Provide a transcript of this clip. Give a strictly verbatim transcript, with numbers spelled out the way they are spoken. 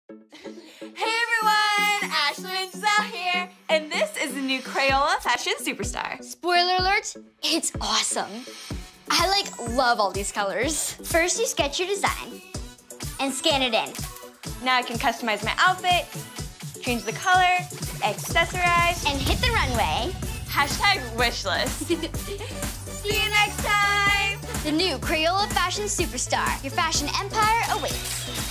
Hey everyone! Ashley and Giselle here, and this is the new Crayola Fashion Superstar. Spoiler alert, it's awesome. I like love all these colors. First you sketch your design and scan it in. Now I can customize my outfit, change the color, accessorize, and hit the runway. Hashtag wishlist. See you next time! The new Crayola Fashion Superstar. Your fashion empire awaits.